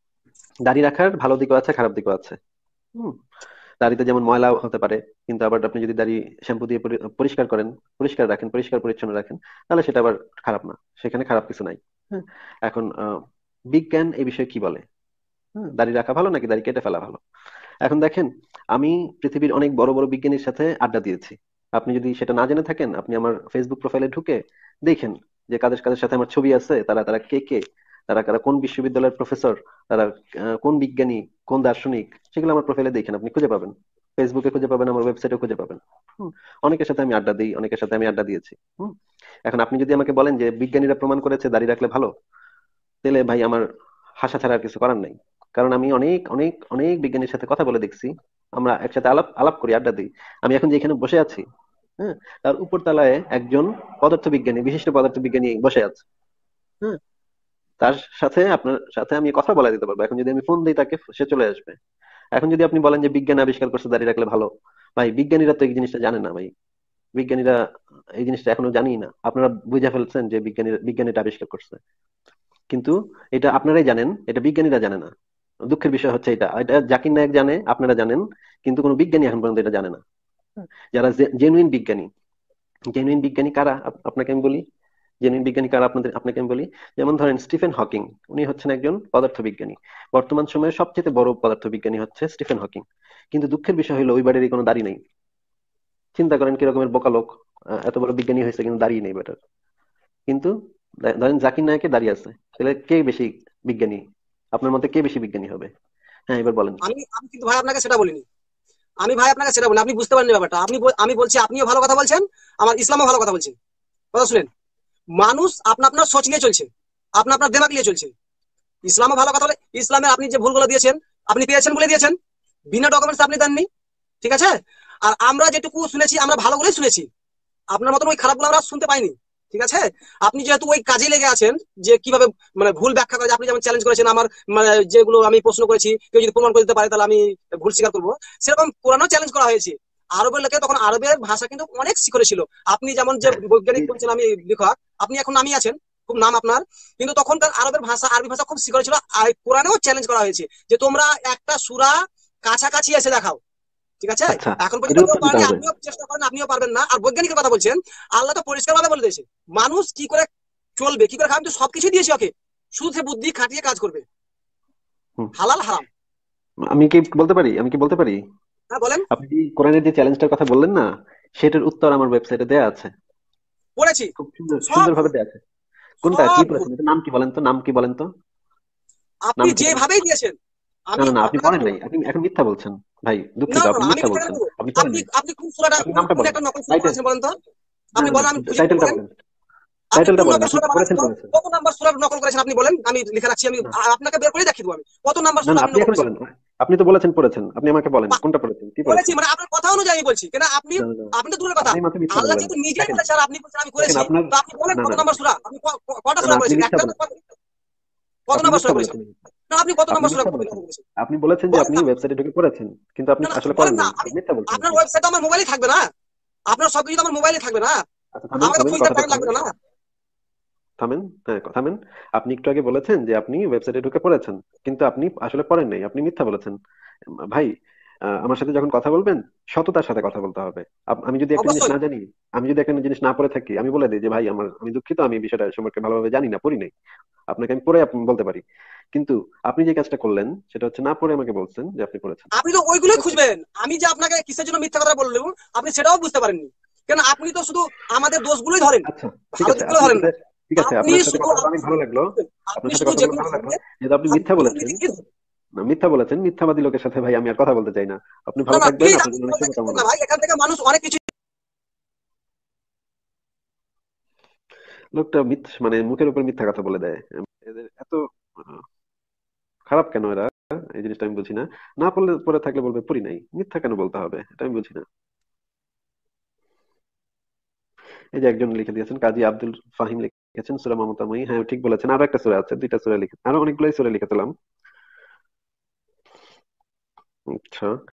দাড়ি রাখার ভালো দিকও আছে, খারাপ দিকও আছে। হুম। দাড়িতে যেমন ময়লা হতে পারে, কিন্তু আবার আপনি যদি দাড়ি শ্যাম্পু দিয়ে পরি- পরিষ্কার করেন, পরিষ্কার রাখেন, পরিষ্কার পরিচ্ছন্ন রাখেন, তাহলে সেটা আবার খারাপ না, সেখানে খারাপ কিছু নাই। হ্যাঁ। এখন আহ, বিজ্ঞান এই বিষয়ে কি বলে? হ্যাঁ, দাড়ি রাখা ভালো নাকি দাড়ি কেটে ফেলা ভালো? এখন দেখেন, আমি পৃথিবীর অনেক বড় বড় বিজ্ঞানীর সাথে আড্ডা দিয়েছি। আপনি যদি সেটা না জেনে থাকেন, আপনি আমার ফেসবুক প্রোফাইলে ঢুকে দেখেন যে কাদের কাদের সাথে আমার ছবি আছে, তারা তারা কে কে, তারা কারা কোন বিশ্ববিদ্যালয়ের প্রফেসর, তারা আহ, কোন বিজ্ঞানী, কোন দার্শনিক, সেগুলো আমার প্রোফাইলে দেখেন, আপনি খুঁজে পাবেন। ফেসবুকে খুঁজে পাবেন, আমার ওয়েবসাইটে খুঁজে পাবেন। হুম। অনেকের সাথে আমি আড্ডা দিই, অনেকের সাথে আমি আড্ডা দিয়েছি। হুম। এখন আপনি যদি আমাকে বলেন যে বিজ্ঞানীরা প্রমাণ করেছে দাড়ি রাখলে ভালো, তাহলে ভাই আমার হাসা ছাড়া আর কিছু করার নাই। কারণ আমি অনেক অনেক অনেক বিজ্ঞানীর সাথে কথা বলে দেখছি, আমরা একসাথে আলাপ আলাপ করি, আড্ডা দিই। আমি এখন যেখানে বসে আছি, হ্যাঁ, তার উপর তলায় একজন পদার্থবিজ্ঞানী, বিশিষ্ট পদার্থবিজ্ঞানী বসে আছে। হ্যাঁ। তার সাথে আপনার সাথে আমি কথা বলা দিতে পারবো, এখন যদি আমি ফোন দিই তাকে, সে চলে আসবে। এখন যদি আপনি বলেন যে বিজ্ঞান আবিষ্কার করছে দাঁড়িয়ে রাখলে ভালো, ভাই বিজ্ঞানীরা তো এই জিনিসটা জানে না ভাই। বিজ্ঞানীরা এই জিনিসটা এখনো জানি না, আপনারা বুঝে ফেলছেন যে বিজ্ঞানী বিজ্ঞানীটা আবিষ্কার করছে, কিন্তু এটা আপনারাই জানেন, এটা বিজ্ঞানীরা জানে না। দুঃখের বিষয় হচ্ছে এটা, এটা জাকির নায়েক জানে, আপনারা জানেন, কিন্তু কোনো বিজ্ঞানী এখন পর্যন্ত এটা জানে না। যারা জেনুইন বিজ্ঞানী, জেনুইন বিজ্ঞানী কারা আপ- আপনাকে আমি বলি। জেনুইন বিজ্ঞানী কারা আপনাদের আপনাকে আমি বলি। যেমন ধরেন স্টিফেন হকিং, উনি হচ্ছেন একজন পদার্থবিজ্ঞানী। বর্তমান সময়ে সবচেয়ে বড় পদার্থবিজ্ঞানী হচ্ছে স্টিফেন হকিং। কিন্তু দুঃখের বিষয় হলো ওই বাড়িরই কোনো দাড়ি নেই। চিন্তা করেন কি রকমের বোকা লোক। আহ, এত বড় বিজ্ঞানী হয়েছে কিন্তু দাড়ি নেই বেটার। কিন্তু দে- ধরেন জাকির নায়েকের দাড়ি আছে, তাহলে কে বেশি বিজ্ঞানী? আপনার মতে কে বেশি বিজ্ঞানী হবে? হ্যাঁ, এবার বলেন। আমি আমি কিন্তু ভাই আপনাকে সেটা বলিনি। আমি ভাই আপনাকে সেটা বলি, আপনি বুঝতে পারেননি ব্যাপারটা। আপনি বল- আমি বলছি আপনিও ভালো কথা বলছেন, আমার ইসলামও ভালো কথা বলছেন। কথা শুনেন, মানুষ আপনা আপনার সোচ নিয়ে চলছে, আপনা আপনার দেমাগ নিয়ে চলছে। ইসলামও ভালো কথা বলে। ইসলামে আপনি যে ভুলগুলো দিয়েছেন, আপনি পেয়েছেন বলে দিয়েছেন, বিনা ডকুমেন্টস আপনি দেননি, ঠিক আছে। আর আমরা যেটুকু শুনেছি আমরা ভালোগুলোই শুনেছি, আপনার মতন ওই খারাপগুলো আমরা শুনতে পাইনি, ঠিক আছে। আপনি যেহেতু ওই কাজে লেগে আছেন যে কিভাবে মানে ভুল ব্যাখ্যা করে, আপনি যেমন চ্যালেঞ্জ করেছেন আমার মানে যেগুলো আমি প্রশ্ন করেছি, কেউ যদি প্রমাণ করে দিতে পারে তাহলে আমি ভুল স্বীকার করবো, সেরকম কোরআনও চ্যালেঞ্জ করা হয়েছে। আরবের লোকে তখন আরবের ভাষা কিন্তু অনেক শিখরে ছিল। আপনি যেমন যে হ্যাঁ, বৈজ্ঞানিক এই- বলছেন আমি লেখক, আপনি এখন নামই আছেন, খুব নাম আপনার, কিন্তু তখনকার আরবের ভাষা, আরবি ভাষা খুব শিখরে ছিল। আর কোরআনেও চ্যালেঞ্জ করা হয়েছে যে তোমরা একটা সূরা কাছাকাছি এসে দেখাও, ঠিক আছে। আচ্ছা, এখন পর্যন্ত এটার কেউ উত্তর দিতে পারেনি, হবে। আপনিও চেষ্টা করেন, আপনিও পারবেন না। আর বৈজ্ঞানিকের কথা বলছেন, আল্লাহ তো পরিষ্কার ভাবে বলে দিয়েছে মানুষ কি করে চলবে, কি করে খাবে। আমি তো সবকিছু দিয়েছি ওকে, শুধু সে বুদ্ধি খাটিয়ে কাজ করবে, হুম। হালাল হারাম। আমি কি বলতে পারি, আমি কি বলতে পারি? হ্যাঁ বলেন। আপনি যে কোরআনের যে চ্যালেঞ্জটার কথা বললেন না, সেটার উত্তর আমার ওয়েবসাইটে দেয়া আছে। পড়েছি, খুব সুন্দর সব সুন্দর ভাবে ভুল, দেয়া আছে। কোনটা কি সব ভুল। পড়েছেন, এটা নাম কি বলেন তো, নাম কি বলেন তো? আপনি নাম কি বলেন? যেভাবেই দিয়েছেন না, আমি না, না, আপনি আপনাকে পড়েন বলবো। নাই, আপনি এখন মিথ্যা বলছেন। ভাই না দুঃখিত, না আপনি না, আমি মিথ্যা মিথ্যা কেন বলছেন, বলবো? আপনি পড়েন আপনি নাই। আপনি কোন সূরাটা আপনি কোন নামটা কোন বলেন। একটা নকল সূরা টাইটেল। করেছেন বলেন তো? না, আপনি না, না, বলেন, আমি শুনবো, টাইটেলটা বলেন। বলেন। আপনি টাইটেলটা কোন বলেন, নম্বর আপনি কি সূরাটা বানাচ্ছেন করেছেন তো? করেছেন? কত নাম্বার সূরা নকল করেছেন আপনি বলেন, আমি লিখে রাখছি, আমি না, আ- আপনাকে বের করে দেখিয়ে দেবো। আমি কত নাম্বার না, সূরা না, আপনি আপনি নকল এখন করেছেন বলেন। আপনি তো বলেছেন পড়েছেন, আপনি আমাকে বলেন বা- কোনটা পড়েছেন, কি বলেছি, পড়েছেন? মানে আপনার কথা অনুযায়ী আমি বলছি কেন। আপনি না, না, না, আপনি তো দূরের কথা, আপনি মাত্র মিথ্যা আল্লাহ বললেন। যেহেতু নিজেই দেখেন, বলেছে আর আপনি বলছেন আমি দেখেন করেছি, আপনার, তো আপনি বলেন না, কত না, না, নাম্বার সূরা আপনি ক- ক- কটা না, না, সূরা আপনি করেছেন, মিথ্যা একটা না বলেছেন, কত- কত আপনি নাম্বার মিথ্যা সূরা করেছেন? বলেছেন, না আপনি কত আপনি নাম্বার সূরা মিথ্যা বলেছেন। করেছেন? আপনি বলেছেন যে বলেন আপনি না। ওয়েবসাইটে ঢুকে পড়েছেন, কিন্তু আপনি না না আসলে বলেন পড়েন না, নাই, আমি মিথ্যা বলছেন আপনার আপনি। ওয়েবসাইট আমার মোবাইলে থাকবে না, আপনার সবকিছু তো আমার মোবাইলে থাকবে না, আচ্ছা, থামেন, আমাকে তো থামেন, খুঁজতে কথাটা টাইম লাগবে থামেন, না। থামেন। হ্যাঁ, থামেন। আপনি একটু আগে বলেছেন যে আপনি ওয়েবসাইটে ঢুকে পড়েছেন, কিন্তু আপনি আসলে পড়েন নাই, আপনি মিথ্যা বলেছেন। উম, ভাই, আহ, আমার সাথে যখন কথা বলবেন, সততার সাথে কথা বলতে হবে। আপ- আমি যদি একটা জিনিস অবশ্যই। না জানি, আমি যদি একটা জিনিস না পড়ে থাকি, আমি বলে দিই যে ভাই আমার, আমি দুঃখিত, আমি বিষয়টা সম্পর্কে ভালোভাবে জানি না, পড়ি নাই। আপনাকে আমি পড়ে আপনি বলতে পারি। কিন্তু আপনি যে কাজটা করলেন সেটা হচ্ছে না পড়ে আমাকে বলছেন যে আপনি পড়েছেন। আপনি তো ঠিক ওইগুলোই আছে? খুঁজবেন, আমি যে আপনাকে কিসের জন্য মিথ্যা কথা বললাম আপনি সেটাও বুঝতে পারেননি, কেন আপনি তো শুধু আমাদের দোষগুলোই ধরেন, আচ্ছা, ঠিক ভালো আছে, দিকগুলো আপনার ধরেন সাথে, না। ঠিক আছে, আপনি আপনার সাথে শুধু কথা বলে আপনি অনেক ভালো শুধু লাগলো। আপনি আপনার সাথে শুধু কথা যে বলে কোনো ভালো লাগলো। ধর্মের যেহেতু আপনি খালি মিথ্যা বলেছেন, দুর্নীতিকেই ধরেন। না, মিথ্যা বলেছেন, মিথ্যাবাদী লোকের সাথে ভাই আমি আর কথা বলতে চাই না। আপনি না ভালো না থাকবেন, প্লিজ, আপনার আপনি জন্য অনেক বলতে গেছেন শুভকামনা। না ভাই, এখান থেকে মানুষ অনেক কিছু। লোকটা মিথ্যা, মানে মুখের উপর মিথ্যা কথা বলে দেয়। উম, এদের এত আহ, খারাপ কেন এরা? এই জিনিসটা আমি বুঝি না। না পড়লে, পড়ে থাকলে বলবে পড়ি নাই, মিথ্যা কেন বলতে হবে, এটা আমি বুঝি না। এই যে একজন লিখে দিয়েছেন, কাজী আব্দুল ফাহিম লিখেছেন সূরা মমতাময়ী। হ্যাঁ, ঠিক বলেছেন, আরো একটা সূরা আছে, দুইটা সূরা লিখে, আরো অনেকগুলোই সূরা লিখেছিলাম। আচ্ছা।